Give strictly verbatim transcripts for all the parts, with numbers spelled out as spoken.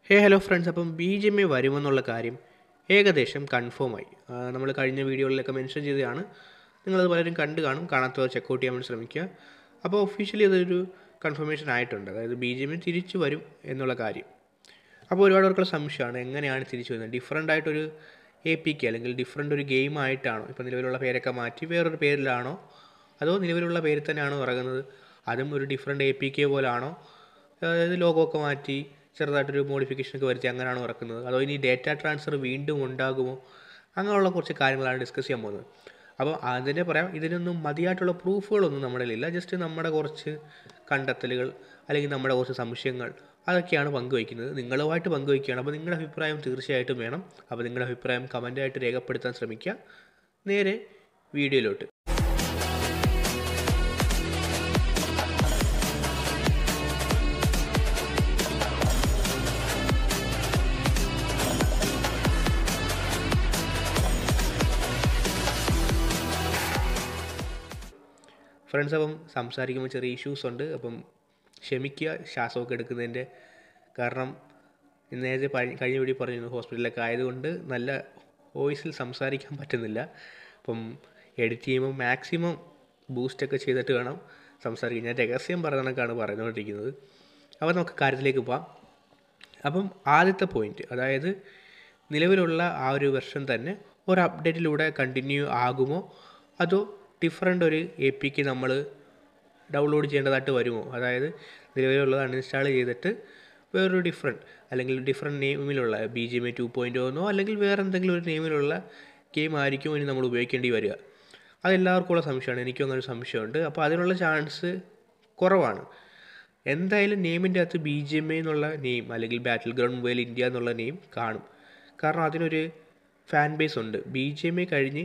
ഹേ hello friends, അപ്പം B G M I വരുമെന്നുള്ള കാര്യം ഏകദേശം കൺഫേമായി. നമ്മൾ കഴിഞ്ഞ വീഡിയോകളിലൊക്കെ മെൻഷൻ ചെയ്തതാണ്. നിങ്ങളത് പലരും കണ്ടു കാണും. കാണാത്തവർ ചെക്കൗട്ട് ചെയ്യാൻ വേണ്ടി ശ്രമിക്കുക. അപ്പോൾ ഒഫീഷ്യലി അതൊരു കൺഫർമേഷൻ ആയിട്ടുണ്ട്, അതായത് ബി ജി എം ഐ തിരിച്ചു വരും എന്നുള്ള കാര്യം. അപ്പോൾ ഒരുപാട് പേർക്കുള്ള സംശയമാണ് എങ്ങനെയാണ് തിരിച്ചു വരുന്നത്. ഡിഫറൻ്റ് ആയിട്ടൊരു എ പി കെ അല്ലെങ്കിൽ ഡിഫറൻ്റ് ഒരു ഗെയിം ആയിട്ടാണോ, ഇപ്പോൾ നിലവിലുള്ള പേരൊക്കെ മാറ്റി വേറൊരു പേരിലാണോ, അതോ നിലവിലുള്ള പേരിൽ തന്നെയാണോ ഇറങ്ങുന്നത്, അതും ഒരു ഡിഫറൻ്റ് എ പി കെ പോലാണോ, അതായത് ലോഗോ ഒക്കെ മാറ്റി ചെറുതായിട്ടൊരു മോഡിഫിക്കേഷനൊക്കെ വരുത്തി അങ്ങനെയാണോ ഇറക്കുന്നത്, അതോ ഇനി ഡേറ്റ ട്രാൻസ്ഫർ വീണ്ടും ഉണ്ടാകുമോ, അങ്ങനെയുള്ള കുറച്ച് കാര്യങ്ങളാണ് ഡിസ്കസ് ചെയ്യാൻ പോകുന്നത്. അപ്പോൾ അതിനെ പറയാം, ഇതിനൊന്നും മതിയായിട്ടുള്ള പ്രൂഫുകളൊന്നും നമ്മുടെ കയ്യിലില്ല. ജസ്റ്റ് നമ്മുടെ കുറച്ച് കണ്ടെത്തലുകൾ അല്ലെങ്കിൽ നമ്മുടെ കുറച്ച് സംശയങ്ങൾ അതൊക്കെയാണ് പങ്കുവയ്ക്കുന്നത്, നിങ്ങളുമായിട്ട് പങ്കുവയ്ക്കുകയാണ്. അപ്പോൾ നിങ്ങളുടെ അഭിപ്രായം തീർച്ചയായിട്ടും വേണം. അപ്പോൾ നിങ്ങളുടെ അഭിപ്രായം കമൻറ്റായിട്ട് രേഖപ്പെടുത്താൻ ശ്രമിക്കുക. നേരെ വീഡിയോയിലോട്ട്. ഫ്രണ്ട്സ്, അപ്പം സംസാരിക്കുമ്പോൾ ചെറിയ ഇഷ്യൂസ് ഉണ്ട്, അപ്പം ക്ഷമിക്കുക ശ്വാസമൊക്കെ എടുക്കുന്നതിൻ്റെ. കാരണം നേരത്തെ കഴിഞ്ഞ വീഡിയോ പറഞ്ഞിരുന്നു ഹോസ്പിറ്റലിലൊക്കെ ആയതുകൊണ്ട് നല്ല വോയിസിൽ സംസാരിക്കാൻ പറ്റുന്നില്ല. അപ്പം എഡിറ്റ് ചെയ്യുമ്പോൾ മാക്സിമം ബൂസ്റ്റൊക്കെ ചെയ്തിട്ട് വേണം സംസാരിക്കാൻ. ഞാൻ രഹസ്യം പറഞ്ഞതൊക്കെയാണ് പറഞ്ഞുകൊണ്ടിരിക്കുന്നത്. അപ്പോൾ നമുക്ക് കാര്യത്തിലേക്ക് പോകാം. അപ്പം ആദ്യത്തെ പോയിൻറ്റ്, അതായത് നിലവിലുള്ള ആ ഒരു വെർഷൻ തന്നെ ഒരു അപ്ഡേറ്റിലൂടെ കണ്ടിന്യൂ ആകുമോ, അതോ ഡിഫറൻ്റ് ഒരു എ പി കെ നമ്മൾ ഡൗൺലോഡ് ചെയ്യേണ്ടതായിട്ട് വരുമോ, അതായത് നിലവിലുള്ളത് അൺഇൻസ്റ്റാൾ ചെയ്തിട്ട് വേറൊരു ഡിഫറെൻറ്റ് അല്ലെങ്കിൽ ഡിഫറെൻറ്റ് നെയിമിലുള്ള B G M I two point ഒന്നോ അല്ലെങ്കിൽ വേറെ എന്തെങ്കിലും ഒരു നെയിമിലുള്ള ഗെയിം ആയിരിക്കും ഇനി നമ്മൾ ഉപയോഗിക്കേണ്ടി വരിക. അതെല്ലാവർക്കും ഉള്ള സംശയമാണ്, എനിക്കും അങ്ങനെ ഒരു സംശയമുണ്ട്. അപ്പോൾ അതിനുള്ള ചാൻസ് കുറവാണ്. എന്തായാലും നെയിമിൻ്റെ അകത്ത് ബി ജി എം ഐ എന്നുള്ള നെയിം അല്ലെങ്കിൽ ബാറ്റിൽ ഗ്രൗണ്ട് മൊബൈൽ ഇന്ത്യ എന്നുള്ള നെയിം കാണും. കാരണം അതിനൊരു ഫാൻ ബേസ് ഉണ്ട്. ബി ജി എം ഐ കഴിഞ്ഞ്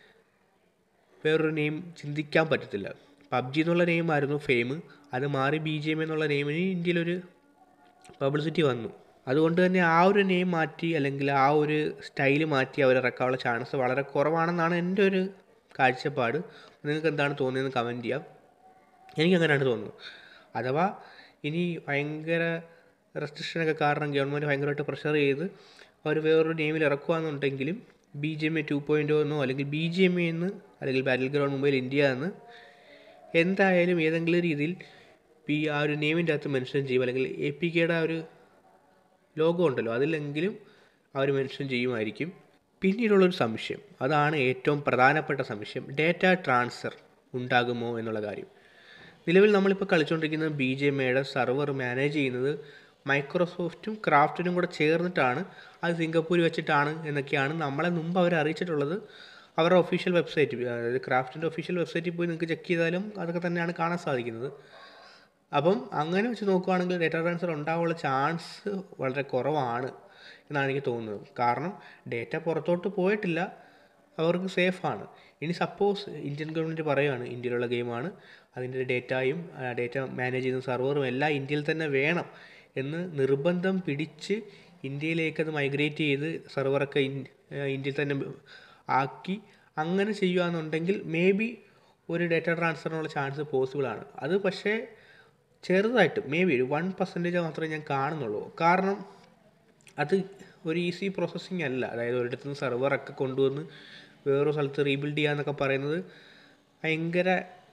വേറൊരു നെയിം ചിന്തിക്കാൻ പറ്റത്തില്ല. പബ്ജി എന്നുള്ള നെയിം ആയിരുന്നു ഫെയിം, അത് മാറി ബി ജി എം എന്നുള്ള നെയിമിന് ഇന്ത്യയിലൊരു പബ്ലിസിറ്റി വന്നു. അതുകൊണ്ട് തന്നെ ആ ഒരു നെയിം മാറ്റി അല്ലെങ്കിൽ ആ ഒരു സ്റ്റൈല് മാറ്റി അവർ ഇറക്കാനുള്ള ചാൻസ് വളരെ കുറവാണെന്നാണ് എൻ്റെ ഒരു കാഴ്ചപ്പാട്. നിങ്ങൾക്ക് എന്താണ് തോന്നിയതെന്ന് കമൻറ്റ് ചെയ്യാം. എനിക്കങ്ങനെയാണ് തോന്നുന്നത്. അഥവാ ഇനി ഭയങ്കര റെസ്ട്രിക്ഷനൊക്കെ കാരണം ഗവൺമെൻറ് ഭയങ്കരമായിട്ട് പ്രഷർ ചെയ്ത് അവർ വേറൊരു നെയിമിൽ ഇറക്കുകയാണെന്നുണ്ടെങ്കിലും B G M I two point ഒന്നോ അല്ലെങ്കിൽ ബി ജി എം ഐ എന്ന് അല്ലെങ്കിൽ ബാറ്റിൽ ഗ്രൗണ്ട് മൊബൈൽ ഇന്ത്യ എന്ന് എന്തായാലും ഏതെങ്കിലും രീതിയിൽ ഈ ആ ഒരു നെയിമിൻ്റെ അകത്ത് മെൻഷൻ ചെയ്യും, അല്ലെങ്കിൽ എ പി കെയുടെ ആ ഒരു ലോഗോ ഉണ്ടല്ലോ അതിലെങ്കിലും അവർ മെൻഷൻ ചെയ്യുമായിരിക്കും. പിന്നീടുള്ളൊരു സംശയം, അതാണ് ഏറ്റവും പ്രധാനപ്പെട്ട സംശയം, ഡേറ്റ ട്രാൻസ്ഫർ ഉണ്ടാകുമോ എന്നുള്ള കാര്യം. നിലവിൽ നമ്മളിപ്പോൾ കളിച്ചുകൊണ്ടിരിക്കുന്ന ബി ജി എം ഐയുടെ സെർവർ മാനേജ് ചെയ്യുന്നത് മൈക്രോസോഫ്റ്റും ക്രാഫ്റ്റിനും കൂടെ ചേർന്നിട്ടാണ്. അത് സിംഗപ്പൂർ വെച്ചിട്ടാണ് എന്നൊക്കെയാണ് നമ്മളെ മുമ്പ് അവർ അറിയിച്ചിട്ടുള്ളത്. അവരുടെ ഒഫീഷ്യൽ വെബ്സൈറ്റ്, അതായത് ക്രാഫ്റ്റിൻ്റെ ഒഫീഷ്യൽ വെബ്സൈറ്റിൽ പോയി നിങ്ങൾക്ക് ചെക്ക് ചെയ്താലും അതൊക്കെ തന്നെയാണ് കാണാൻ സാധിക്കുന്നത്. അപ്പം അങ്ങനെ വെച്ച് നോക്കുകയാണെങ്കിൽ ഡേറ്റ ട്രാൻസ്ഫർ ഉണ്ടാകാനുള്ള ചാൻസ് വളരെ കുറവാണ് എന്നാണ് എനിക്ക് തോന്നുന്നത്. കാരണം ഡേറ്റ പുറത്തോട്ട് പോയിട്ടില്ല, അവർക്ക് സേഫാണ്. ഇനി സപ്പോസ് ഇന്ത്യൻ ഗവൺമെൻറ് പറയുകയാണ് ഇന്ത്യയിലുള്ള ഗെയിമാണ്, അതിൻ്റെ ഡേറ്റയും ഡേറ്റ മാനേജ് ചെയ്യുന്ന സെർവറും എല്ലാം ഇന്ത്യയിൽ തന്നെ വേണം എന്ന് നിർബന്ധം പിടിച്ച് ഇന്ത്യയിലേക്ക് അത് മൈഗ്രേറ്റ് ചെയ്ത് സെർവറൊക്കെ ഇന്ത്യയിൽ തന്നെ ആക്കി അങ്ങനെ ചെയ്യുകയാണെന്നുണ്ടെങ്കിൽ മേ ബി ഒരു ഡേറ്റ ട്രാൻസ്ഫറിനുള്ള ചാൻസ് പോസിബിളാണ്. അത് പക്ഷേ ചെറുതായിട്ട് മേ ബി ഒരു വൺ പെർസെൻറ്റേജ് മാത്രമേ ഞാൻ കാണുന്നുള്ളൂ. കാരണം അത് ഒരു ഈസി പ്രോസസ്സിങ് അല്ല. അതായത് ഒരിടത്തു നിന്ന് സെർവറൊക്കെ കൊണ്ടുവന്ന് വേറൊരു സ്ഥലത്ത് റീബിൽഡ് ചെയ്യുക എന്നൊക്കെ പറയുന്നത് ഭയങ്കര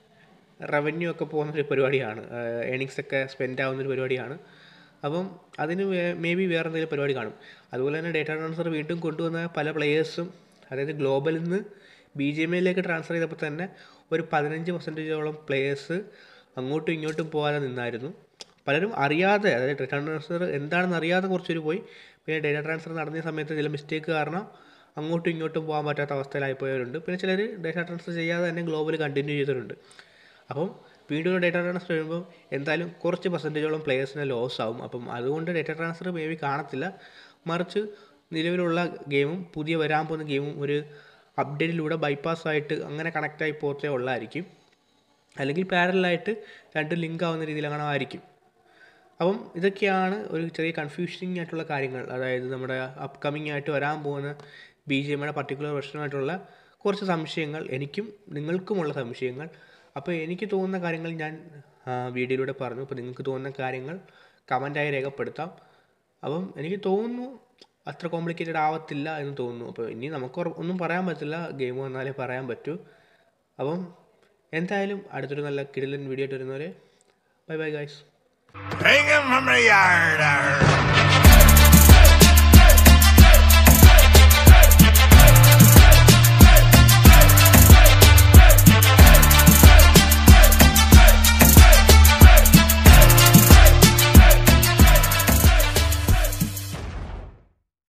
റവന്യൂ ഒക്കെ പോകുന്നൊരു പരിപാടിയാണ്, ഏണിങ്സ് ഒക്കെ സ്പെൻഡ് ആവുന്നൊരു പരിപാടിയാണ്. അപ്പം അതിന് മേ ബി വേറെ എന്തെങ്കിലും പരിപാടി കാണും. അതുപോലെ തന്നെ ഡേറ്റ ട്രാൻസ്ഫർ വീണ്ടും കൊണ്ടുവന്ന പല പ്ലെയേഴ്സും, അതായത് ഗ്ലോബലിൽ നിന്ന് ബി ജി എം ഐയിലേക്ക് ട്രാൻസ്ഫർ ചെയ്തപ്പോൾ തന്നെ ഒരു പതിനഞ്ച് പെർസെൻറ്റേജോളം പ്ലെയേഴ്സ് അങ്ങോട്ടും ഇങ്ങോട്ടും പോകാതെ നിന്നായിരുന്നു. പലരും അറിയാതെ, അതായത് ഡേറ്റ ട്രാൻസ്ഫർ എന്താണെന്ന് അറിയാതെ കുറച്ചൊരു പോയി. പിന്നെ ഡേറ്റ ട്രാൻസ്ഫർ നടന്ന സമയത്ത് ചില മിസ്റ്റേക്ക് കാരണം അങ്ങോട്ടും ഇങ്ങോട്ടും പോകാൻ പറ്റാത്ത അവസ്ഥയിലായിപ്പോയവരുണ്ട്. പിന്നെ ചിലർ ഡേറ്റ ട്രാൻസ്ഫർ ചെയ്യാതെ തന്നെ ഗ്ലോബൽ കണ്ടിന്യൂ ചെയ്തിട്ടുണ്ട്. അപ്പം വീണ്ടും ഡേറ്റ ട്രാൻസ്ഫർ വരുമ്പോൾ എന്തായാലും കുറച്ച് പെർസെൻറ്റേജോളം പ്ലെയേഴ്സിനെ ലോസ് ആവും. അപ്പം അതുകൊണ്ട് ഡേറ്റ ട്രാൻസ്ഫർ മേ ബി കാണത്തില്ല. മറിച്ച് നിലവിലുള്ള ഗെയിമും പുതിയ വരാൻ പോകുന്ന ഗെയിമും ഒരു അപ്ഡേറ്റിലൂടെ ബൈപ്പാസ് ആയിട്ട് അങ്ങനെ കണക്റ്റായി പോകത്തേ ഉള്ളായിരിക്കും. അല്ലെങ്കിൽ പാരലായിട്ട് രണ്ടും ലിങ്ക് ആവുന്ന രീതിയിൽ അങ്ങനെ ആയിരിക്കും. അപ്പം ഇതൊക്കെയാണ് ഒരു ചെറിയ കൺഫ്യൂഷനിങ് ആയിട്ടുള്ള കാര്യങ്ങൾ. അതായത് നമ്മുടെ അപ്കമിങ് ആയിട്ട് വരാൻ പോകുന്ന ബി ജി എം ഐയുടെ പർട്ടിക്കുലർ വെർഷനായിട്ടുള്ള കുറച്ച് സംശയങ്ങൾ, എനിക്കും നിങ്ങൾക്കുമുള്ള സംശയങ്ങൾ. അപ്പോൾ എനിക്ക് തോന്നുന്ന കാര്യങ്ങൾ ഞാൻ വീഡിയോയിലൂടെ പറഞ്ഞു. അപ്പോൾ നിങ്ങൾക്ക് തോന്നുന്ന കാര്യങ്ങൾ കമൻറ്റായി രേഖപ്പെടുത്താം. അപ്പം എനിക്ക് തോന്നുന്നു അത്ര കോംപ്ലിക്കേറ്റഡ് ആവത്തില്ല എന്ന് തോന്നുന്നു. അപ്പോൾ ഇനി നമുക്ക് ഒന്നും പറയാൻ പറ്റില്ല, ഗെയിം വന്നാലേ പറയാൻ പറ്റൂ. അപ്പം എന്തായാലും അടുത്തൊരു നല്ല കിടിലൻ വീഡിയോ ആയിട്ട് വരുന്നവരെ ബൈ ബൈ ഗൈസ്.